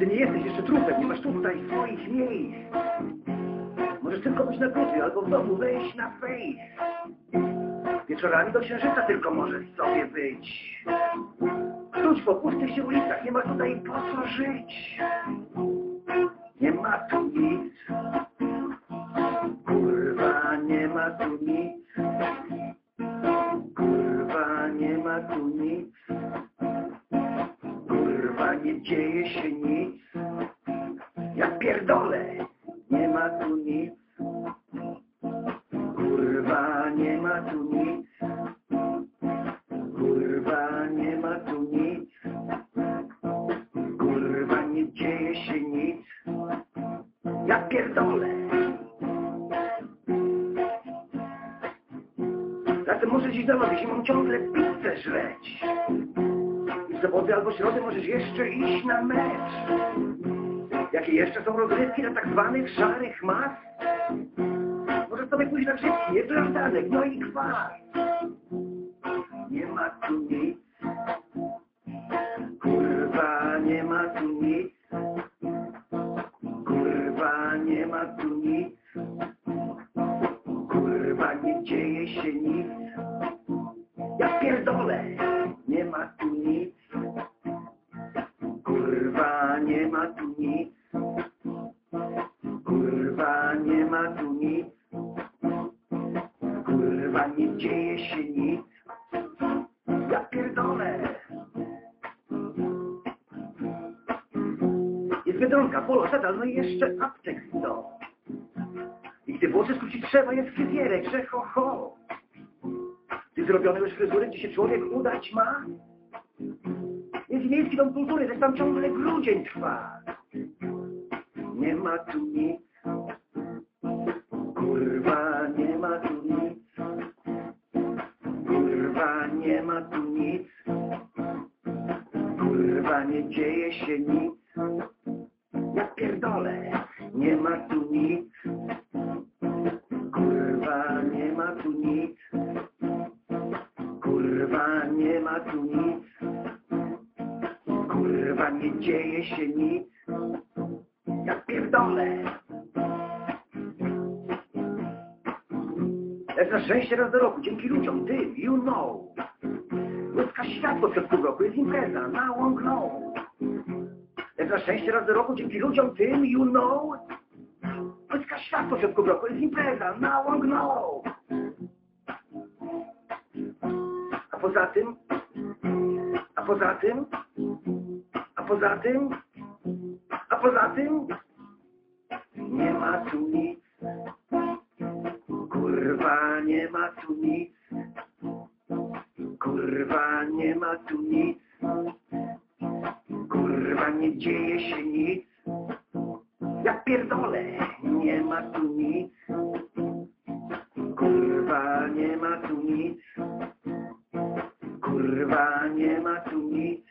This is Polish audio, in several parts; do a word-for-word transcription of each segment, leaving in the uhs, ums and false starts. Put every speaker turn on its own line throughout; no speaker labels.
Ty nie jesteś jeszcze trupem, nie masz tutaj swoich miejsc. Możesz tylko być na grupie, albo w domu wejść na face. Wieczorami do księżyca tylko możesz sobie być. Czuć po pustych się ulicach, nie ma tutaj po co żyć. Nie ma tu nic. Kurwa, nie ma tu nic. Kurwa, nie ma tu nic. Kurwa, nie dzieje się nic. Ja pierdolę, nie ma tu nic. Kurwa, nie ma tu nic. Kurwa, nie ma tu nic. Kurwa, nie dzieje się nic. Ja pierdolę. Zatem możesz iść do lody, zimą ciągle pizzę żreć. I w soboty albo środy możesz jeszcze iść na mecz. Jakie jeszcze są rozrywki na tak zwanych szarych mas? Możesz sobie pójść na grzybki, jest lamdanek, no i kwas. Nie ma tu nic. Kurwa, nie ma tu nic. Kurwa, nie ma tu nic. Kurwa, nie dzieje się nic. Ja pierdolę, nie ma tu nic. Kurwa, nie ma tu nic. Kurwa, nie ma tu nic. Kurwa, nie dzieje się nic. Ja pierdolę. Jest Biedronka, Polo, Szadal, no i jeszcze aptek sto. I gdy włosy skrócić trzeba, jest fryzjerek, że ho ho. Ty zrobione już fryzury, gdzie się człowiek udać ma? Jest miejski dom kultury, że tam ciągle grudzień trwa. Nie ma tu nic. Kurwa, nie ma tu nic. Kurwa, nie ma tu nic. Kurwa, nie dzieje się nic. Ja pierdolę, nie ma tu nic. Kurwa, nie ma tu nic. Kurwa, nie ma tu nic. Kurwa, nie dzieje się nic. Ja pierdolę. Jak na szczęście raz do roku, dzięki ludziom, ty, you know. Łyska światło przed pół roku, jest impreza, na long no. Jak na szczęście raz do roku, dzięki ludziom, tym, you know. Łyska światło przed pół roku, jest impreza, na long no. A poza tym, a poza tym, a poza tym, a poza tym, nie ma tu nic. Kurwa, nie ma tu nic. Kurwa, nie ma tu nic. Kurwa, nie dzieje się nic. Ja pierdolę, nie ma tu nic. Kurwa, nie ma tu nic. Kurwa, nie ma tu nic.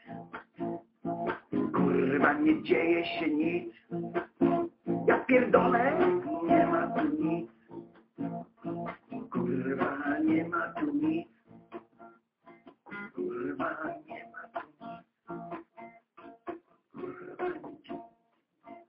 Kurwa, nie dzieje się nic. Ja pierdolę, nie ma tu nic.